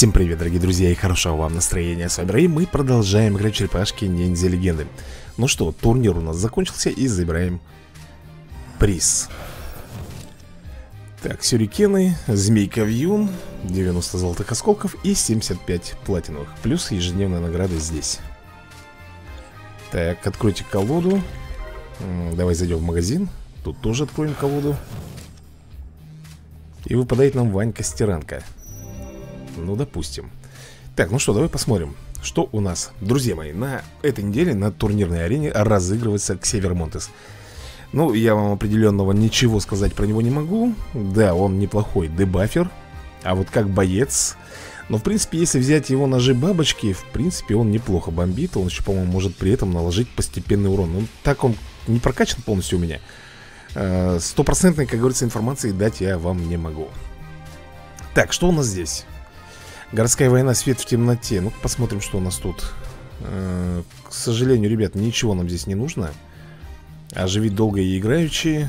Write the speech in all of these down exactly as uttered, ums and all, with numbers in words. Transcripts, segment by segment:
Всем привет, дорогие друзья, и хорошего вам настроения. С вами Рэй, мы продолжаем играть в черепашки ниндзя легенды. Ну что, турнир у нас закончился, и забираем приз. Так, сюрикены, змейка вьюн, девяносто золотых осколков и семьдесят пять платиновых. Плюс ежедневная награда здесь. Так, откройте колоду. Давай зайдем в магазин. Тут тоже откроем колоду. И выпадает нам Ванька-стиранка. Ну, допустим. Так, ну что, давай посмотрим, что у нас, друзья мои, на этой неделе на турнирной арене разыгрывается Ксевер Монтес. Ну, я вам определенного ничего сказать про него не могу. Да, он неплохой дебафер. А вот как боец... Но, в принципе, если взять его ножи-бабочки, в принципе, он неплохо бомбит. Он еще, по-моему, может при этом наложить постепенный урон. Ну, так он не прокачан полностью у меня. Стопроцентной, как говорится, информации дать я вам не могу. Так, что у нас здесь? Городская война, свет в темноте. Ну, посмотрим, что у нас тут. Э, К сожалению, ребят, ничего нам здесь не нужно. Оживить долго и играючи.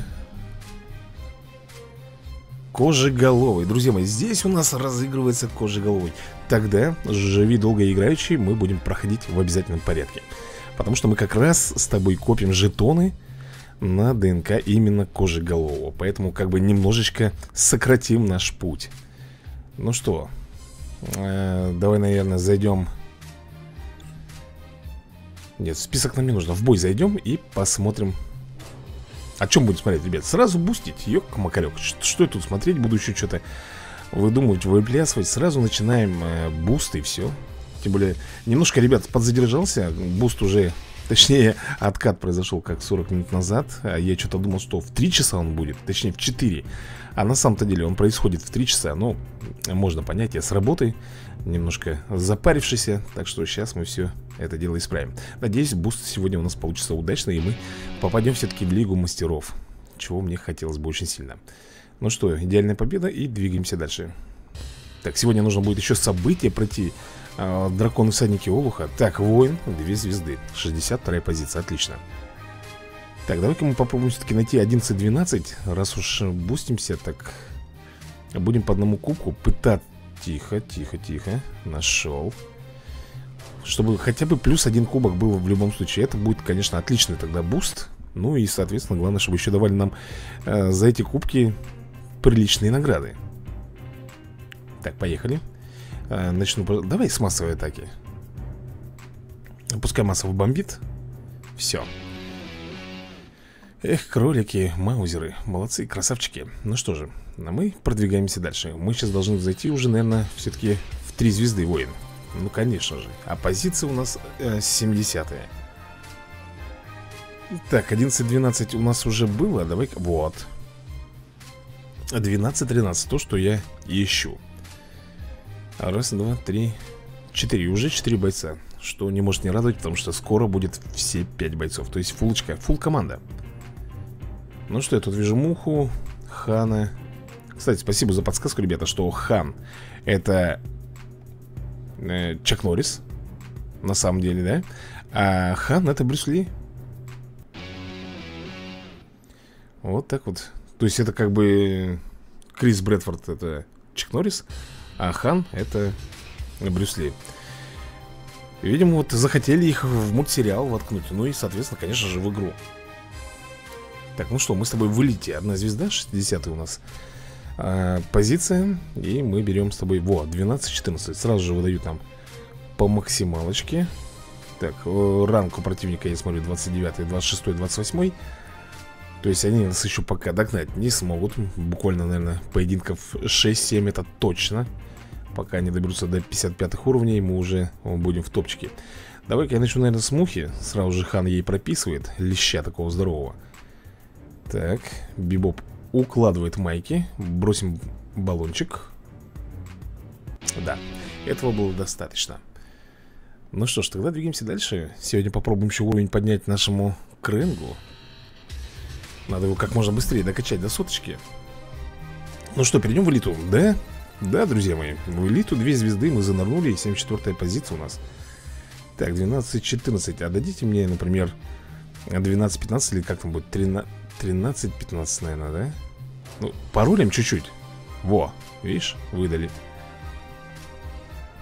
Кожеголовый. Друзья мои, здесь у нас разыгрывается кожеголовый. Тогда живи долго и играючи мы будем проходить в обязательном порядке. Потому что мы как раз с тобой копим жетоны на ДНК именно кожеголового. Поэтому как бы немножечко сократим наш путь. Ну что, э, давай, наверное, зайдем. Нет, список нам не нужно. В бой зайдем и посмотрим. О чем будем смотреть, ребят? Сразу бустить, ёк-макарёк. Что, что я тут смотреть буду, еще что-то выдумывать, выплясывать. Сразу начинаем э, буст и все. Тем более, немножко, ребят, подзадержался. Буст уже, точнее, откат произошел как сорок минут назад. А я что-то думал, что в три часа он будет. Точнее, в четыре. А на самом-то деле он происходит в три часа. Ну, можно понять, я с работы немножко запарившийся. Так что сейчас мы все это дело исправим. Надеюсь, буст сегодня у нас получится удачно, и мы попадем все-таки в Лигу Мастеров. Чего мне хотелось бы очень сильно. Ну что, идеальная победа, и двигаемся дальше. Так, сегодня нужно будет еще событие пройти. а, Драконы, всадники Олуха. Так, воин, две звезды, шестьдесят вторая позиция, отлично. Так, давай-ка мы попробуем все-таки найти одиннадцать двенадцать. Раз уж бустимся, так будем по одному кубку пытаться. Тихо, тихо, тихо. Нашел. Чтобы хотя бы плюс один кубок был в любом случае. Это будет, конечно, отличный тогда буст. Ну и, соответственно, главное, чтобы еще давали нам э, за эти кубки приличные награды. Так, поехали. э, Начну, давай с массовой атаки. Пускай массово бомбит. Все. Эх, кролики, маузеры, молодцы, красавчики. Ну что же, а мы продвигаемся дальше. Мы сейчас должны зайти уже, наверное, все-таки в три звезды, воин. Ну, конечно же. А позиция у нас э, семидесятая. Так, одиннадцать двенадцать у нас уже было. Давай-ка, вот двенадцать тринадцать, то, что я ищу. Раз, два, три, четыре. Уже четыре бойца. Что не может не радовать, потому что скоро будет все пять бойцов. То есть фулочка, фул команда. Ну что, я тут вижу муху, Хана. Кстати, спасибо за подсказку, ребята, что Хан это э, Чак Норрис. На самом деле, да? А Хан это Брюс Ли. Вот так вот. То есть это как бы Крис Брэдфорд это Чак Норрис, а Хан это Брюс Ли. Видимо, вот захотели их в мультсериал воткнуть. Ну и, соответственно, конечно же, в игру. Так, ну что, мы с тобой в элите. Одна звезда, шестидесятая у нас а, позиция. И мы берем с тобой, вот, двенадцать четырнадцать. Сразу же выдают нам по максималочке. Так, ранг у противника, я смотрю, двадцать девятый, двадцать шестой, двадцать восьмой. То есть они нас еще пока догнать не смогут. Буквально, наверное, поединков шесть-семь, это точно. Пока они доберутся до пятьдесят пятых уровней, мы уже будем в топчике. Давай-ка я начну, наверное, с мухи. Сразу же Хан ей прописывает леща такого здорового. Так, Бибоп укладывает майки. Бросим баллончик. Да, этого было достаточно. Ну что ж, тогда двигаемся дальше. Сегодня попробуем еще уровень поднять нашему Крэнгу. Надо его как можно быстрее докачать до соточки. Ну что, перейдем в элиту, да? Да, друзья мои, в элиту две звезды мы занырнули. семьдесят четвёртая позиция у нас. Так, двенадцать четырнадцать. А дадите мне, например, двенадцать пятнадцать или как там будет? тринадцать пятнадцать, наверное, да? Ну, порулим чуть-чуть. Во, видишь, выдали.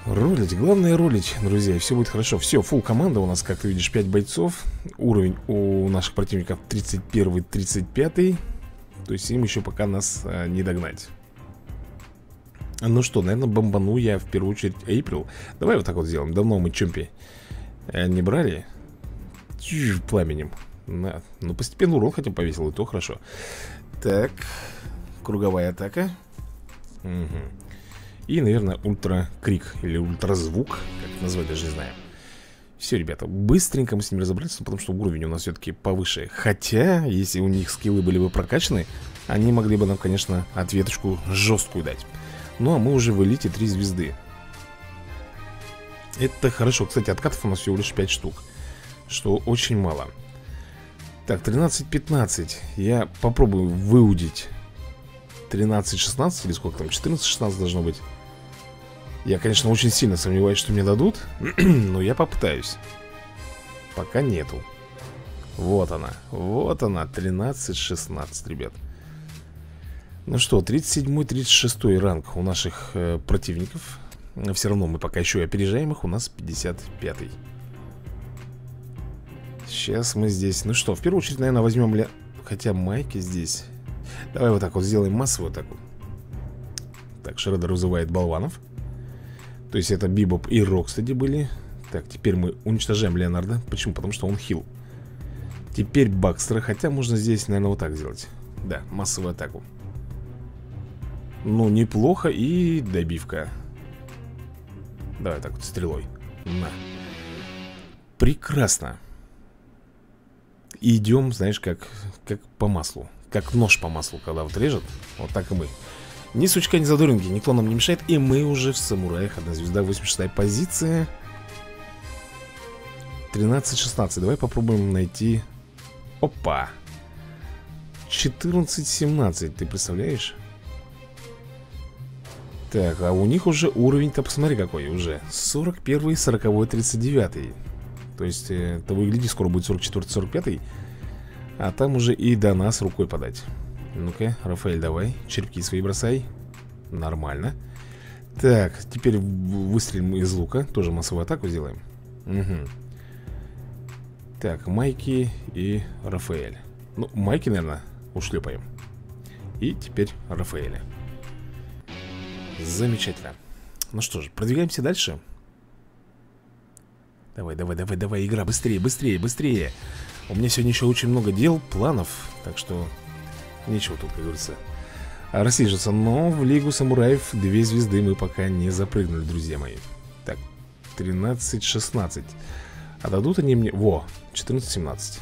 Ролить, главное ролить, друзья, и все будет хорошо. Все, фулл команда у нас, как ты видишь, пять бойцов. Уровень у наших противников тридцать первый, тридцать пятый. То есть им еще пока нас а, не догнать. Ну что, наверное, бомбану я в первую очередь Эйприл. Давай вот так вот сделаем. Давно мы Чомпи а, не брали. Чуть пламенем. На. Ну, постепенно урон хотя бы повесил, и то хорошо. Так, круговая атака. Угу. И, наверное, ультра-крик или ультразвук, как это назвать, даже не знаю. Все, ребята, быстренько мы с ними разобрались, потому что уровень у нас все-таки повыше. Хотя, если у них скиллы были бы прокачаны, они могли бы нам, конечно, ответочку жесткую дать. Ну, а мы уже в элите три звезды. Это хорошо. Кстати, откатов у нас всего лишь пять штук, что очень мало. Так, тринадцать пятнадцать. Я попробую выудить тринадцать шестнадцать или сколько там, четырнадцать шестнадцать должно быть. Я, конечно, очень сильно сомневаюсь, что мне дадут, но я попытаюсь. Пока нету. Вот она, вот она, тринадцать шестнадцать, ребят. Ну что, тридцать седьмой, тридцать шестой ранг у наших э, противников. Все равно мы пока еще и опережаем их. У нас пятьдесят пятый. Сейчас мы здесь. Ну что, в первую очередь, наверное, возьмем ли... Хотя майки здесь. Давай вот так вот сделаем массовую атаку. Так, Шреддер вызывает болванов. То есть это Бибоп и Рокстеди были. Так, теперь мы уничтожаем Леонардо. Почему? Потому что он хил. Теперь Бакстера. Хотя можно здесь, наверное, вот так сделать. Да, массовую атаку. Ну, неплохо. И добивка. Давай так вот, стрелой. На. Прекрасно. Идем, знаешь, как, как по маслу. Как нож по маслу, когда вот режет. Вот так и мы. Ни сучка, ни задоринки, никто нам не мешает. И мы уже в самураях. Одна звезда, восемьдесят шестая позиция. тринадцать шестнадцать. Давай попробуем найти. Опа. четырнадцать семнадцать. Ты представляешь? Так, а у них уже уровень-то, посмотри какой уже. сорок первый, сороковой, тридцать девятый. То есть, э, того и гляди, скоро будет сорок четвёртый, сорок пятый. А там уже и до нас рукой подать. Ну-ка, Рафаэль, давай, черепки свои бросай. Нормально. Так, теперь выстрелим из лука. Тоже массовую атаку сделаем. Угу. Так, Майки и Рафаэль. Ну, Майки, наверное, ушлепаем. И теперь Рафаэля. Замечательно. Ну что ж, продвигаемся дальше. Давай, давай, давай, давай, игра, быстрее, быстрее, быстрее. У меня сегодня еще очень много дел, планов. Так что нечего тут, как говорится, рассиживаться. Но в Лигу Самураев две звезды мы пока не запрыгнули, друзья мои. Так, тринадцать шестнадцать. А дадут они мне... Во, четырнадцать семнадцать.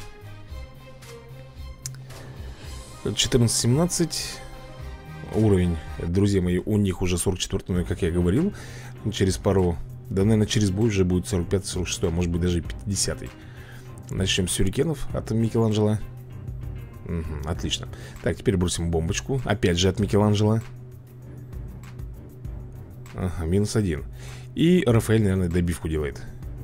четырнадцать семнадцать. Уровень, друзья мои, у них уже сорок четвёртый, но, как я говорил, через пару... Да, наверное, через бой уже будет сорок пятый, сорок шестой, а может быть даже пятидесятый. Начнем с сюрикенов от Микеланджело. Угу, отлично. Так, теперь бросим бомбочку. Опять же от Микеланджело. Ага, минус один. И Рафаэль, наверное, добивку делает.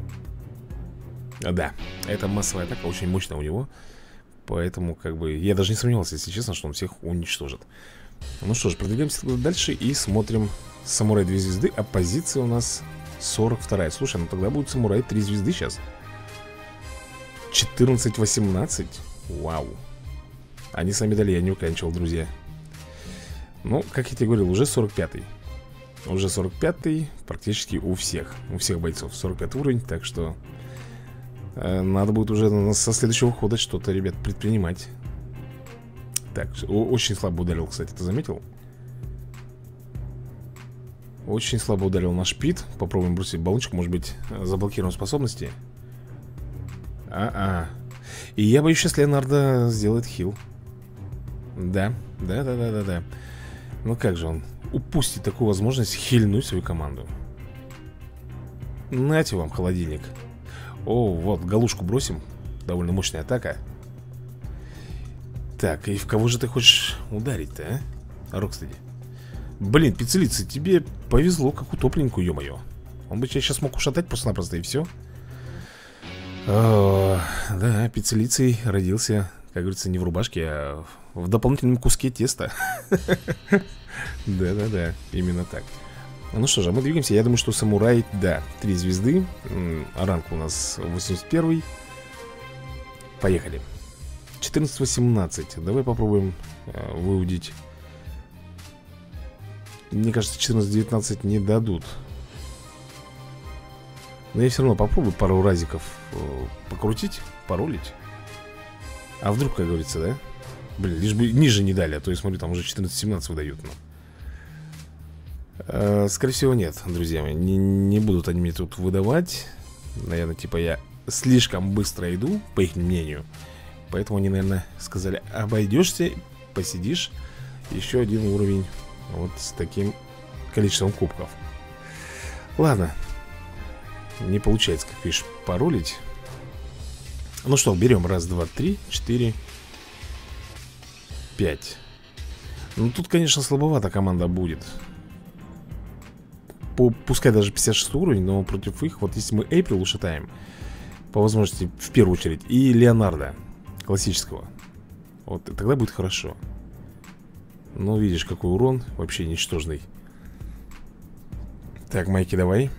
А, да, это массовая атака, очень мощная у него. Поэтому, как бы, я даже не сомневался, если честно, что он всех уничтожит. Ну что ж, продвигаемся дальше и смотрим. Самурай две звезды, а позиция у нас сорок вторая. Слушай, ну тогда будет Самурай три звезды сейчас. четырнадцать восемнадцать. Вау. Они сами дали, я не уканчивал, друзья. Ну, как я тебе говорил, уже сорок пятый. Уже сорок пятый практически у всех. У всех бойцов сорок пятый уровень, так что э, надо будет уже со следующего хода что-то, ребят, предпринимать. Так, очень слабо ударил, кстати, ты заметил? Очень слабо ударил наш пит. Попробуем бросить баллончик, может быть, заблокируем способности. А-а. И я боюсь, сейчас Леонардо сделает хил. Да, да-да-да-да-да. Ну как же он упустит такую возможность хильнуть свою команду. Нате вам холодильник. О, вот, галушку бросим. Довольно мощная атака. Так, и в кого же ты хочешь ударить-то, а? Рокстеди. Блин, пиццелица, тебе повезло, как утопленнику, ё-моё. Он бы тебя сейчас мог ушатать просто-напросто, и все. О, да, пиццелицей родился, как говорится, не в рубашке, а в дополнительном куске теста. Да-да-да, именно так. Ну что же, мы двигаемся. Я думаю, что самурай, да, три звезды. Ранг у нас восемьдесят первый. Поехали. четырнадцать восемнадцать. Давай попробуем э, выудить. Мне кажется, четырнадцать девятнадцать не дадут. Но я все равно попробую пару разиков э, покрутить, паролить. А вдруг, как говорится, да? Блин, лишь бы ниже не дали. А то я смотрю, там уже четырнадцать семнадцать выдают. Ну. э, Скорее всего, нет, друзья мои. Не, не будут они мне тут выдавать. Наверное, типа я слишком быстро иду, по их мнению. Поэтому они, наверное, сказали: обойдешься, посидишь. Еще один уровень. Вот с таким количеством кубков. Ладно. Не получается, как видишь, паролить. Ну что, берем раз, два, три, четыре, пять. Ну тут, конечно, слабовато команда будет. Пускай даже пятьдесят шестой уровень, но против их, вот если мы Эйприл ушатаем, по возможности, в первую очередь, и Леонардо классического, вот, тогда будет хорошо. Ну, видишь, какой урон, вообще ничтожный. Так, Майки, давай.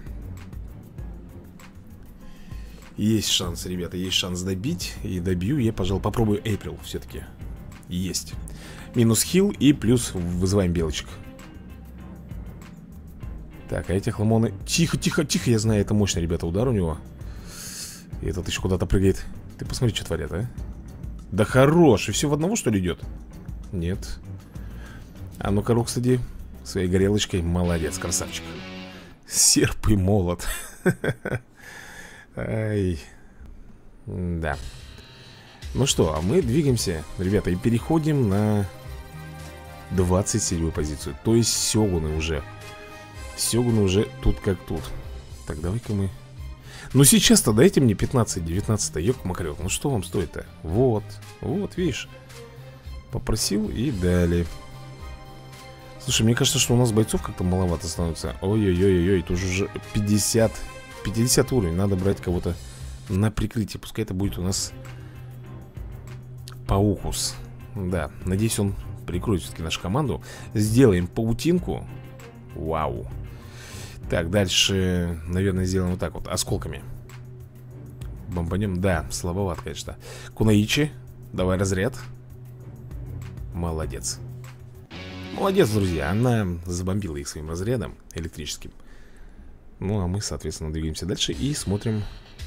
Есть шанс, ребята, есть шанс добить. И добью, я, пожалуй, попробую Эйприл все-таки. Есть. Минус хил и плюс вызываем белочек. Так, а эти хламоны... Тихо, тихо, тихо, я знаю, это мощный, ребята, удар у него. И этот еще куда-то прыгает. Ты посмотри, что творят, а. Да хорош, и все в одного, что ли, идет? Нет. А ну-ка, Рокстеди, своей горелочкой, молодец, красавчик. Серп и молот. Ай. Да. Ну что, а мы двигаемся, ребята, и переходим на двадцать седьмую позицию. То есть сёгуны уже. Сёгуны уже тут как тут. Так, давай-ка мы... Ну сейчас-то дайте мне пятнадцать девятнадцать, ёк-макарёк. Ну что вам стоит-то? Вот, вот, видишь. Попросил и дали. Слушай, мне кажется, что у нас бойцов как-то маловато становится. Ой-ой-ой-ой, тут уже пятьдесят пятьдесят уровень. Надо брать кого-то на прикрытие. Пускай это будет у нас Паукус. Да, надеюсь, он прикроет все-таки нашу команду. Сделаем паутинку. Вау. Так, дальше, наверное, сделаем вот так вот, осколками. Бомбанем, да, слабоват, конечно. Кунаичи, давай разряд. Молодец. Молодец, друзья, она забомбила их своим разрядом электрическим. Ну, а мы, соответственно, двигаемся дальше и смотрим.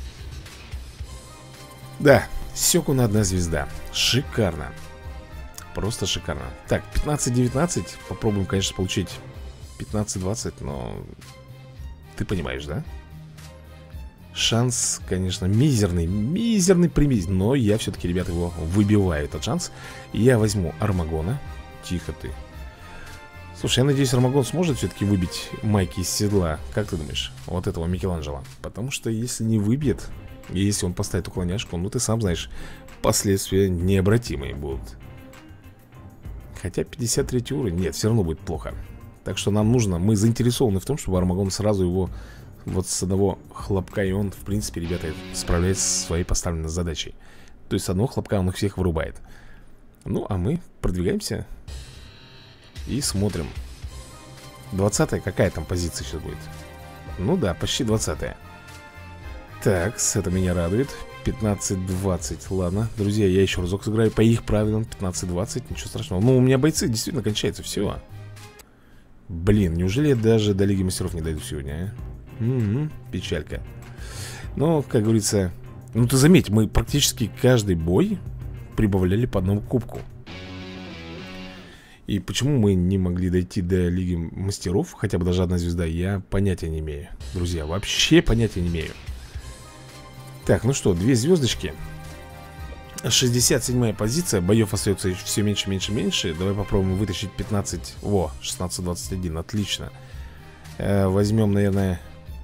Да, Сёкуна одна звезда. Шикарно. Просто шикарно. Так, пятнадцать девятнадцать. Попробуем, конечно, получить пятнадцать двадцать, но... Ты понимаешь, да? Шанс, конечно, мизерный. Мизерный примизь. Но я все-таки, ребята, его выбиваю, этот шанс. Я возьму Армагона. Тихо ты. Слушай, я надеюсь, Армагон сможет все-таки выбить Майки из седла. Как ты думаешь? Вот этого Микеланджело. Потому что если не выбьет, и если он поставит уклоняшку, ну ты сам знаешь, последствия необратимые будут. Хотя пятьдесят третий уровень, нет, все равно будет плохо. Так что нам нужно, мы заинтересованы в том, чтобы Армагон сразу его вот с одного хлопка, и он, в принципе, ребята, справляется со своей поставленной задачей. То есть с одного хлопка он их всех вырубает. Ну, а мы продвигаемся и смотрим. двадцатая, какая там позиция сейчас будет? Ну да, почти двадцатая. Так, это меня радует. пятнадцать двадцать, ладно. Друзья, я еще разок сыграю по их правилам. Пятнадцать двадцать, ничего страшного. Ну, у меня бойцы действительно кончаются, все. Блин, неужели я даже до Лиги Мастеров не дойду сегодня, а? М-м, печалька. Но, как говорится, ну ты заметь, мы практически каждый бой прибавляли по одному кубку. И почему мы не могли дойти до Лиги Мастеров, хотя бы даже одна звезда, я понятия не имею. Друзья, вообще понятия не имею. Так, ну что, две звездочки. шестьдесят седьмая позиция. Боев остается все меньше, меньше, меньше. Давай попробуем вытащить пятнадцать. Во, шестнадцать двадцать один, отлично. э, Возьмем, наверное,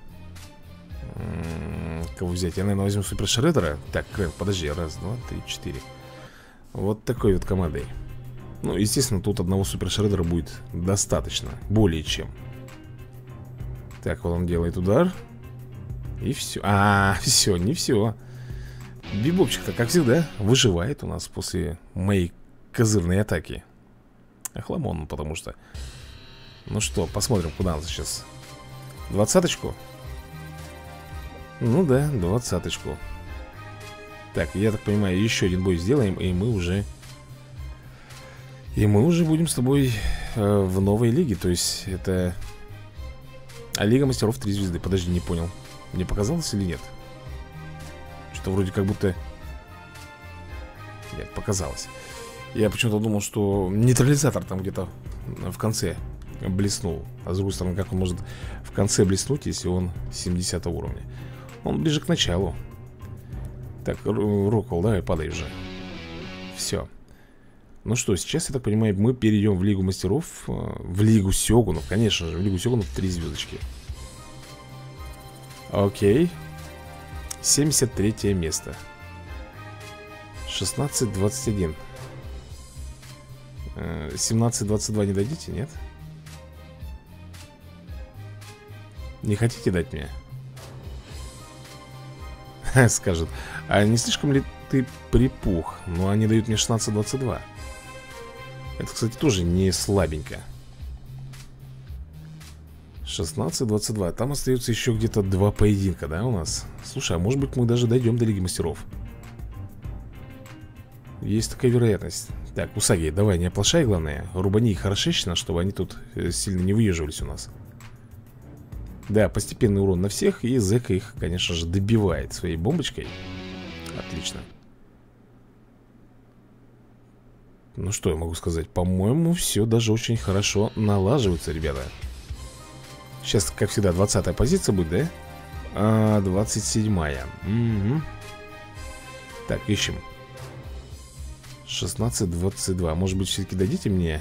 кого взять? Я, наверное, возьму Супер Шреддера. Так, Крэнк, подожди, раз, два, три, четыре. Вот такой вот командой. Ну, естественно, тут одного Супер Шреддера будет достаточно, более чем. Так, вот он делает удар. И все. А, все, не все. Бибопчик-то, как всегда, выживает у нас после моей козырной атаки. Охламон, потому что... Ну что, посмотрим, куда он сейчас Двадцаточку? Ну да, двадцаточку. Так, я так понимаю, еще один бой сделаем, и мы уже... И мы уже будем с тобой э, в новой лиге. То есть это... А Лига Мастеров три звезды. Подожди, не понял. Мне показалось или нет? Что вроде как будто... Нет, показалось. Я почему-то думал, что нейтрализатор там где-то в конце блеснул. А с другой стороны, как он может в конце блеснуть, если он семидесятого уровня? Он ближе к началу. Так, Рокол, давай падай уже. Все. Ну что, сейчас, я так понимаю, мы перейдем в Лигу Мастеров. В Лигу Сёгунов, конечно же. В Лигу Сёгунов три звездочки. Окей. семьдесят третье место. шестнадцать двадцать один. семнадцать двадцать два не дадите, нет? Не хотите дать мне? Скажет. А не слишком ли ты припух? Ну, они дают мне шестнадцать двадцать два. Это, кстати, тоже не слабенько. шестнадцать двадцать два. Там остается еще где-то два поединка, да, у нас? Слушай, а может быть мы даже дойдем до Лиги Мастеров? Есть такая вероятность. Так, Усаги, давай, не оплошай, главное. Рубани их хорошечно, чтобы они тут сильно не выезживались у нас. Да, постепенный урон на всех. И Зека их, конечно же, добивает своей бомбочкой. Отлично. Ну что я могу сказать? По-моему, все даже очень хорошо налаживается, ребята. Сейчас, как всегда, двадцатая позиция будет, да? А, двадцать седьмая. Угу. Так, ищем. шестнадцать двадцать два. Может быть, все-таки дадите мне?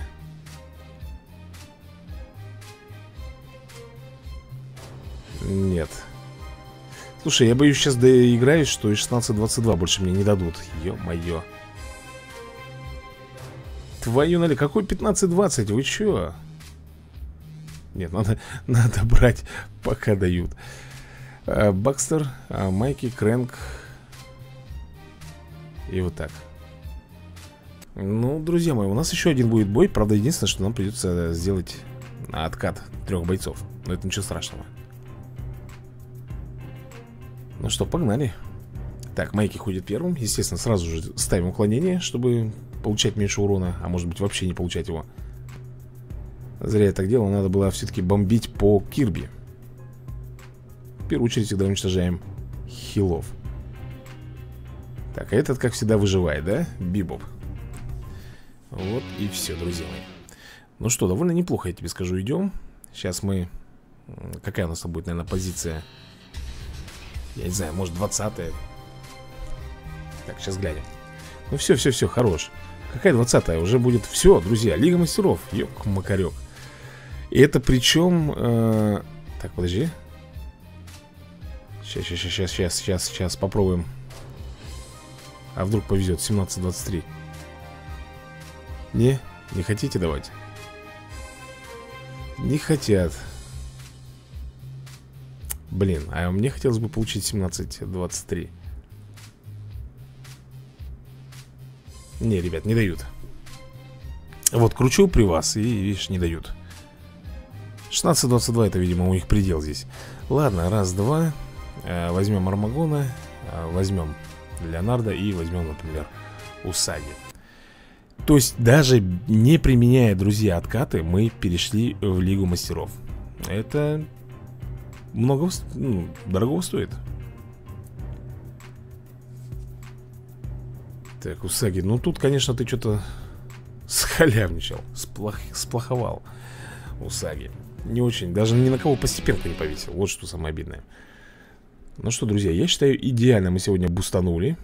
Нет. Слушай, я боюсь, сейчас доиграюсь, что и шестнадцать двадцать два больше мне не дадут. Ё-моё. Твою налево, какой пятнадцать двадцать? Вы чё? Нет, надо, надо брать, пока дают. а, Бакстер, а, Майки, Крэнк. И вот так. Ну, друзья мои, у нас еще один будет бой. Правда, единственное, что нам придется сделать откат трех бойцов. Но это ничего страшного. Ну что, погнали. Так, Майки ходит первым. Естественно, сразу же ставим уклонение, чтобы получать меньше урона. А может быть, вообще не получать его. Зря я так делал. Надо было все-таки бомбить по Кирби. В первую очередь всегда уничтожаем хилов. Так, а этот, как всегда, выживает, да? Бибоп. Вот и все, друзья мои. Ну что, довольно неплохо, я тебе скажу, идем. Сейчас мы... Какая у нас будет, наверное, позиция? Я не знаю, может двадцатая. Так, сейчас глянем. Ну все, все, все, хорош. Какая двадцатая? Уже будет все, друзья, Лига Мастеров. Ёк-макарёк. И это причем... Э... Так, подожди. Сейчас, сейчас, сейчас, сейчас, сейчас, сейчас попробуем. А вдруг повезет, семнадцать двадцать три. Не, не хотите давать? Не хотят. Блин, а мне хотелось бы получить семнадцать двадцать три. Не, ребят, не дают. Вот, кручу при вас и, видишь, не дают. шестнадцать двадцать два, это, видимо, у них предел здесь. Ладно, раз, два. э, Возьмем Армагона, э, возьмем Леонардо и возьмем, например, Усаги. То есть даже не применяя, друзья, откаты, мы перешли в Лигу Мастеров. Это много, ну, дорого стоит. Так, Усаги, ну тут, конечно, ты что-то схалявничал, сплох... сплоховал. Усаги не очень, даже ни на кого постепенно не повесил. Вот что самое обидное. Ну что, друзья, я считаю, идеально мы сегодня бустанули.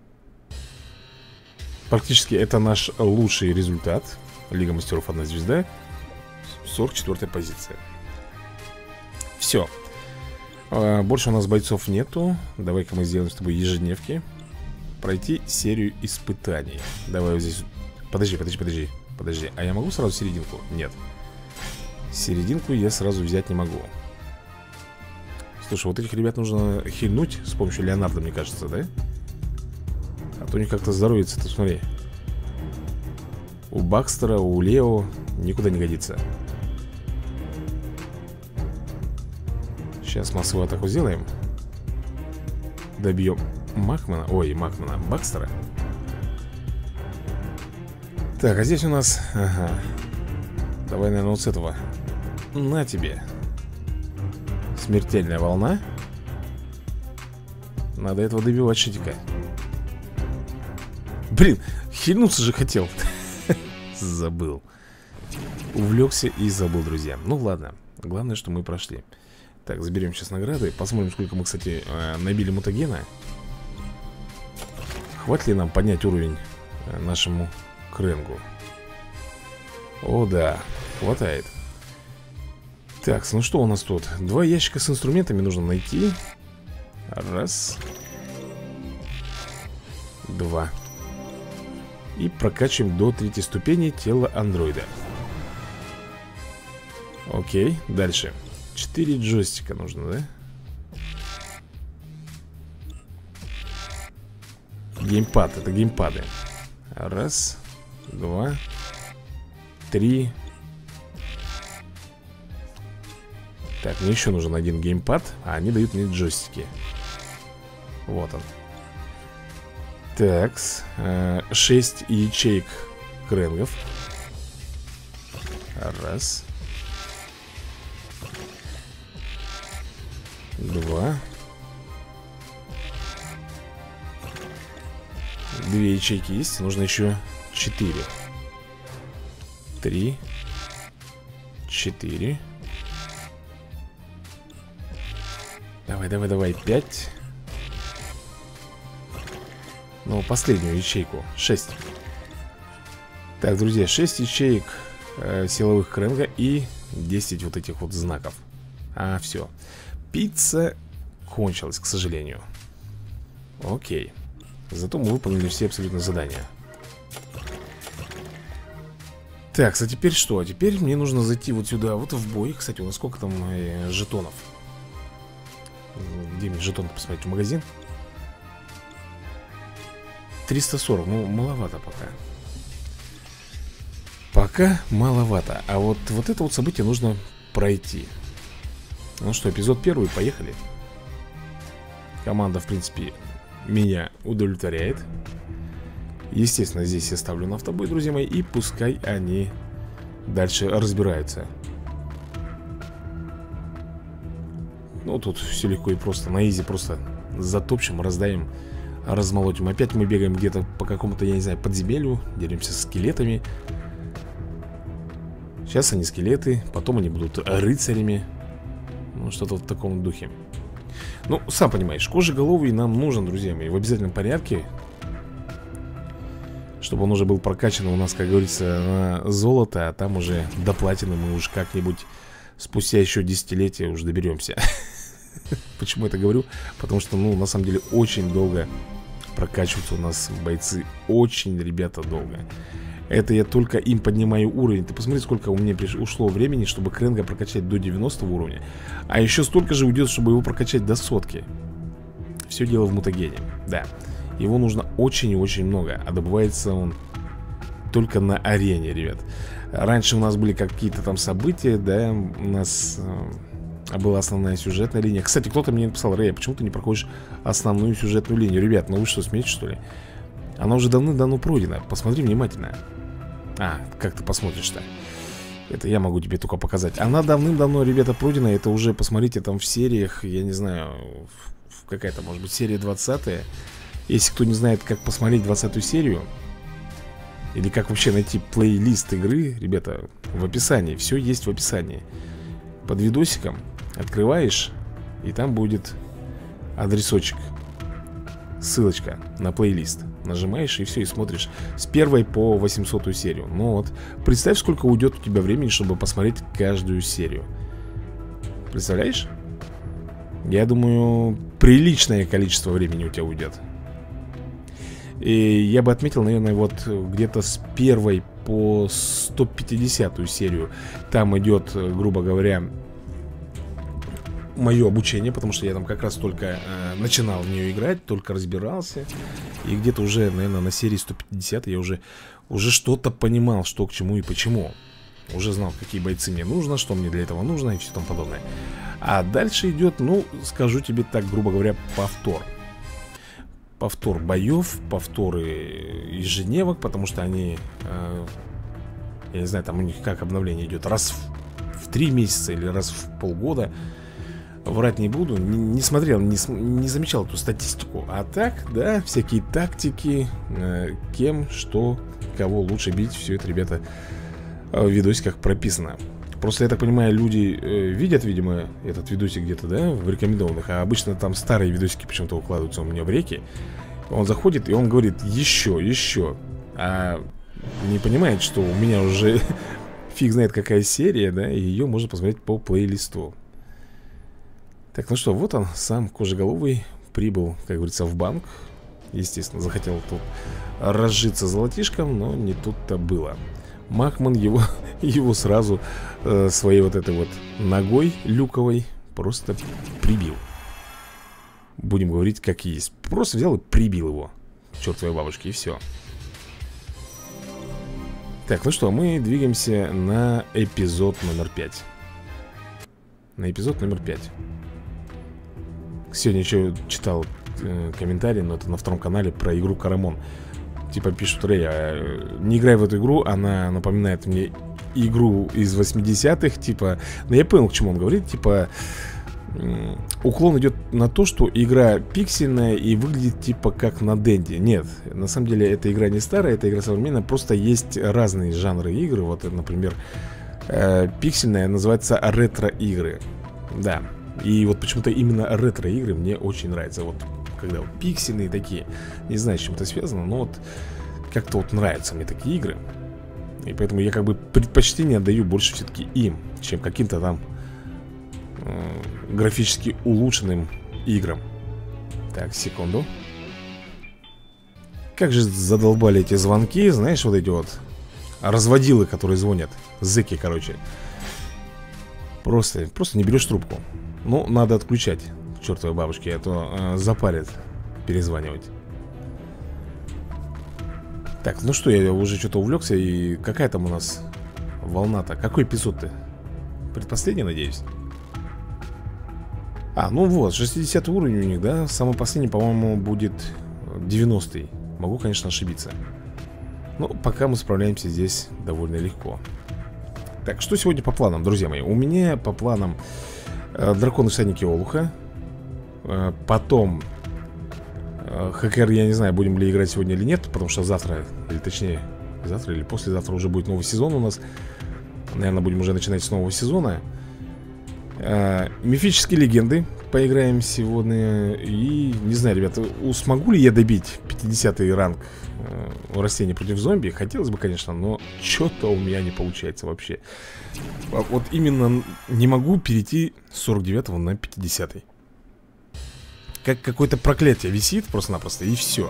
Практически это наш лучший результат. Лига Мастеров одна звезда. сорок четвёртая позиция. Все. Больше у нас бойцов нету. Давай-ка мы сделаем с тобой ежедневки. Пройти серию испытаний. Давай вот здесь. Подожди, подожди, подожди. Подожди. А я могу сразу серединку? Нет. Серединку я сразу взять не могу. Слушай, вот этих ребят нужно хильнуть с помощью Леонардо, мне кажется, да? А то у них как-то здоровится, ты смотри. У Бакстера, у Лео никуда не годится. Сейчас массовую атаку сделаем. Добьем Макмана. Ой, Макмана, Бакстера. Так, а здесь у нас... Ага. Давай, наверное, вот с этого. На тебе. Смертельная волна. Надо этого добивать, Шитика. Блин, хильнуться же хотел. Забыл. Увлекся и забыл, друзья. Ну ладно, главное, что мы прошли. Так, заберем сейчас награды. Посмотрим, сколько мы, кстати, набили мутагена. Хватит ли нам поднять уровень нашему Крэнгу? О, да, хватает. Так, ну что у нас тут? Два ящика с инструментами нужно найти. Раз. Два. И прокачиваем до третьей ступени тело андроида. Окей, дальше. Четыре джойстика нужно, да? Геймпад, это геймпады. Раз, два, три. Так, мне еще нужен один геймпад, а они дают мне джойстики. Вот он. Такс, шесть ячеек крэнгов. Раз. Два. Две ячейки есть, нужно еще четыре. Три. Четыре. Давай, давай, давай, пять. Ну, последнюю ячейку, шесть. Так, друзья, шесть ячеек э, силовых крэнга и десять вот этих вот знаков. А, все. Пицца кончилась, к сожалению. Окей. Зато мы выполнили все абсолютно задания. Так, а теперь что? А теперь мне нужно зайти вот сюда, вот в бой. Кстати, у нас сколько там э, жетонов? Где мне жетон посмотреть? В магазин? триста сорок, ну маловато пока. Пока маловато. А вот, вот это вот событие нужно пройти. Ну что, эпизод первый, поехали. Команда, в принципе, меня удовлетворяет. Естественно, здесь я ставлю на автобой, друзья мои. И пускай они дальше разбираются. Ну, тут все легко и просто. На изи просто затопчем, раздавим, размолотим. Опять мы бегаем где-то по какому-то, я не знаю, подземелью. Деремся с скелетами. Сейчас они скелеты, потом они будут рыцарями. Ну, что-то в таком духе. Ну, сам понимаешь, кожеголовый нам нужен, друзья мои, в обязательном порядке. Чтобы он уже был прокачан у нас, как говорится, на золото. А там уже до платины мы уж как-нибудь спустя еще десятилетия уже доберемся. Почему это говорю? Потому что, ну, на самом деле, очень долго прокачиваются у нас бойцы. Очень, ребята, долго. Это я только им поднимаю уровень. Ты посмотри, сколько у меня ушло времени, чтобы Крэнга прокачать до девяностого уровня. А еще столько же уйдет, чтобы его прокачать до сотки. Все дело в мутагене. Да. Его нужно очень и очень много. А добывается он только на арене, ребят. Раньше у нас были какие-то там события, да. У нас э, была основная сюжетная линия. Кстати, кто-то мне написал: Рэй, почему ты не проходишь основную сюжетную линию? Ребят, ну вы что, смеете, что ли? Она уже давным-давно пройдена. Посмотри внимательно. А, как ты посмотришь-то? Это я могу тебе только показать. Она давным-давно, ребята, пройдена. Это уже, посмотрите, там в сериях, я не знаю, какая-то, может быть, серия двадцатая. Если кто не знает, как посмотреть двадцатую серию, или как вообще найти плейлист игры, ребята, в описании. Все есть в описании. Под видосиком открываешь, и там будет адресочек, ссылочка на плейлист. Нажимаешь и все, и смотришь с первой по восьмисотую серию. Ну вот, представь, сколько уйдет у тебя времени, чтобы посмотреть каждую серию. Представляешь? Я думаю, приличное количество времени у тебя уйдет. И я бы отметил, наверное, вот где-то с первой по сто пятидесятую серию. Там идет, грубо говоря, мое обучение, потому что я там как раз только э, начинал в нее играть, только разбирался. И где-то уже, наверное, на серии сто пятьдесят я уже, уже что-то понимал, что к чему и почему. Уже знал, какие бойцы мне нужно, что мне для этого нужно и все тому подобное. А дальше идет, ну, скажу тебе так, грубо говоря, повтор. Повтор боев, повторы ежедневок, потому что они, э, я не знаю, там у них как обновление идет, раз в, в три месяца или раз в полгода. Врать не буду, не, не смотрел, не, не замечал эту статистику. А так, да, всякие тактики, э, кем, что, кого лучше бить, все это, ребята, в видосиках прописано. Просто, я так понимаю, люди э, видят, видимо, этот видосик где-то, да, в рекомендованных. А обычно там старые видосики почему-то укладываются у меня в реки. Он заходит и он говорит: еще, еще. А не понимает, что у меня уже фиг знает какая серия, да, и ее можно посмотреть по плейлисту. Так, ну что, вот он, сам Кожеголовый прибыл, как говорится, в банк. Естественно, захотел тут разжиться золотишком, но не тут-то было. Махман его, его сразу э, своей вот этой вот ногой люковой просто прибил. Будем говорить как есть. Просто взял и прибил его, черт твоей бабушки, и все. Так, ну что, мы двигаемся на эпизод номер пять. На эпизод номер пять. Сегодня еще читал э, комментарий, но это на втором канале, про игру Карамон. Типа пишут: Рэй, а не играй в эту игру, она напоминает мне игру из восьмидесятых. Типа, ну я понял, к чему он говорит. Типа, уклон идет на то, что игра пиксельная и выглядит типа как на Денде. Нет, на самом деле эта игра не старая, эта игра современная. Просто есть разные жанры игр. Вот, например, э, пиксельная называется ретро-игры. Да, и вот почему-то именно ретро-игры мне очень нравятся. Вот когда вот пиксельные такие. Не знаю, с чем это связано, но вот как-то вот нравятся мне такие игры. И поэтому я как бы предпочтение отдаю больше все-таки им, чем каким-то там э, графически улучшенным играм. Так, секунду. Как же задолбали эти звонки, знаешь, вот эти вот разводилы, которые звонят. Зэки, короче. Просто, просто не берешь трубку. Ну, надо отключать, к чертовой бабушке, а то э, запарит перезванивать. Так, ну что, я уже что-то увлекся. И какая там у нас волна-то? Какой эпизод ты? Предпоследний, надеюсь? А, ну вот, шестидесятый уровень у них, да? Самый последний, по-моему, будет девяностый. Могу, конечно, ошибиться. Но пока мы справляемся здесь довольно легко. Так, что сегодня по планам, друзья мои? У меня по планам э, драконы всадники Олуха. э, Потом э, ХКР, я не знаю, будем ли играть сегодня или нет. Потому что завтра, или точнее завтра или послезавтра уже будет новый сезон у нас. Наверное, будем уже начинать с нового сезона. э, Мифические легенды поиграем сегодня. И не знаю, ребята, смогу ли я добить пятидесятый ранг э, растения против зомби. Хотелось бы, конечно, но что-то у меня не получается вообще. Вот именно не могу перейти с сорок девятого на пятидесятый. Как какое-то проклятие висит просто-напросто, и все.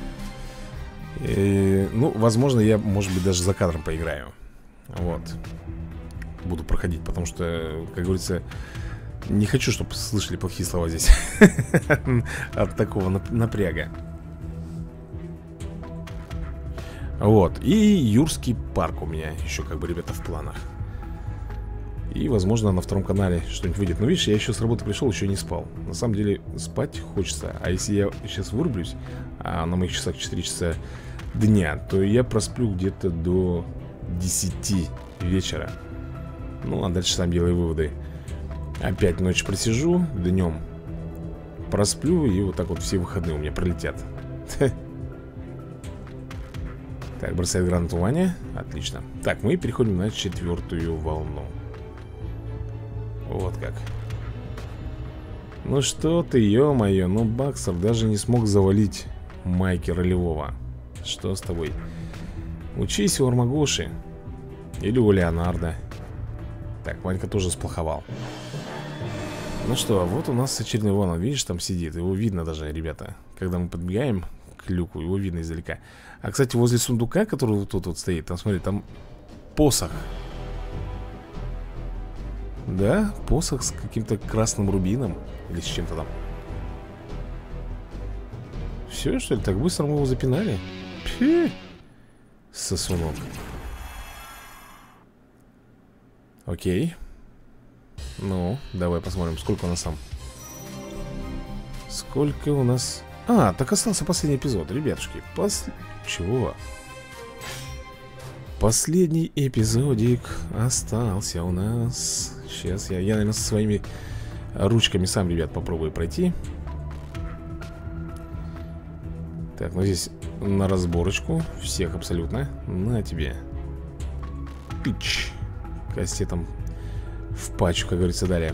И, ну, возможно, я, может быть, даже за кадром поиграю. Вот. Буду проходить, потому что, как говорится, не хочу, чтобы слышали плохие слова здесь от такого напряга. Вот. И Юрский парк у меня еще, как бы, ребята, в планах. И, возможно, на втором канале что-нибудь выйдет. Но видишь, я еще с работы пришел, еще не спал. На самом деле, спать хочется. А если я сейчас вырублюсь, а на моих часах четыре часа дня, то я просплю где-то до десяти вечера. Ну, а дальше сам делаю выводы. Опять ночь просижу, днем просплю, и вот так вот все выходные у меня пролетят. Так, бросает гранату Ваня. Отлично. Так, мы переходим на четвертую волну. Вот как. Ну что ты, ё-моё, ну Баксов даже не смог завалить Майки ролевого. Что с тобой? Учись у Армагоши. Или у Леонардо. Так, Ванька тоже сплоховал. Ну что, вот у нас очередной вон, видишь, там сидит. Его видно даже, ребята. Когда мы подбегаем к люку, его видно издалека. А, кстати, возле сундука, который вот тут вот стоит, там, смотри, там посох. Да, посох с каким-то красным рубином. Или с чем-то там. Все, что ли? Так быстро мы его запинали? Пфи. Сосунок. Окей. Ну, давай посмотрим, сколько у нас там. Сколько у нас... А, так остался последний эпизод, ребятушки. Пос... Чего? Последний эпизодик остался у нас. Сейчас я, я, наверное, со своими ручками сам, ребят, попробую пройти. Так, ну здесь на разборочку. Всех абсолютно. На тебе. Пич. Кастетом в пачку, как говорится, далее.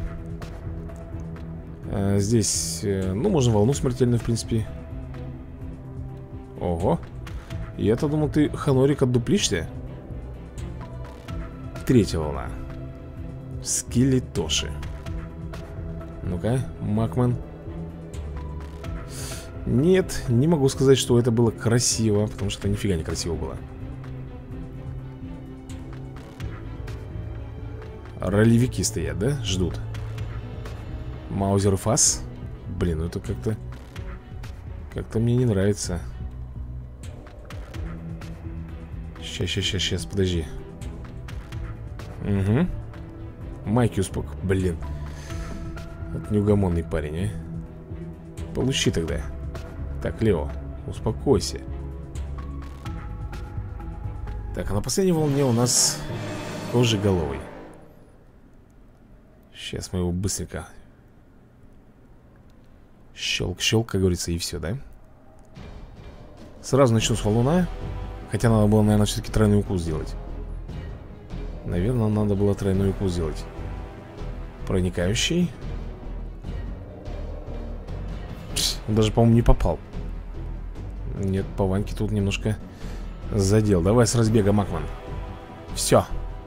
а, Здесь, ну, можно волну смертельную, в принципе. Ого. Я-то думал, ты, Ханорик, отдуплишься. Третья волна. Скелетоши. Ну-ка, Макман. Нет, не могу сказать, что это было красиво, потому что это нифига не красиво было. Ролевики стоят, да? Ждут. Маузер и Фас. Блин, ну это как-то... Как-то мне не нравится. Сейчас, сейчас, сейчас, сейчас, подожди. Угу. Майки успок... Блин. Это неугомонный парень, а. Получи тогда. Так, Лео, успокойся. Так, а на последней волне у нас Кожеголовый. Сейчас мы его быстренько щелк-щелк, как говорится, и все, да? Сразу начну с валуна. Хотя надо было, наверное, все-таки тройной укус сделать. Наверное, надо было тройной укус сделать. Проникающий. Он даже, по-моему, не попал. Нет, по Ваньке тут немножко задел. Давай с разбега, Макман. Все.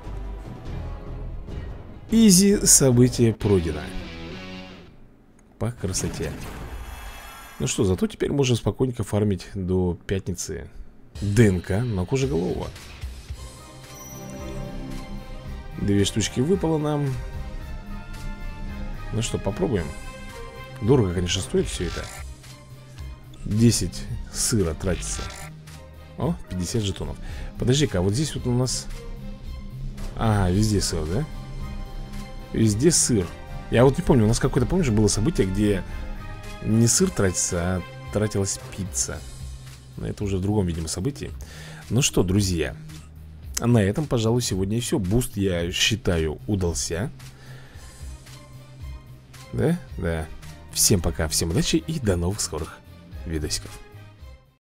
Изи, событие пройдено. По красоте. Ну что, зато теперь можно спокойненько фармить до пятницы ДНК на Кожеголового. Две штучки выпало нам. Ну что, попробуем. Дорого, конечно, стоит все это. десять сыра тратится. О, пятьдесят жетонов. Подожди-ка, а вот здесь вот у нас... Ага, везде сыр, да? Везде сыр. Я вот не помню, у нас какое-то, помнишь, было событие, где не сыр тратится, а тратилась пицца. Но это уже в другом, видимо, событии. Ну что, друзья, на этом, пожалуй, сегодня и все. Буст, я считаю, удался. Да? Да. Всем пока, всем удачи и до новых скорых видосиков.